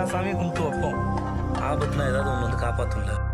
சாமியை கும்பிட்டு வைப்போம். ஆபத்துனா ஏதாவது ஒன்று வந்து காப்பாற்றும்ல.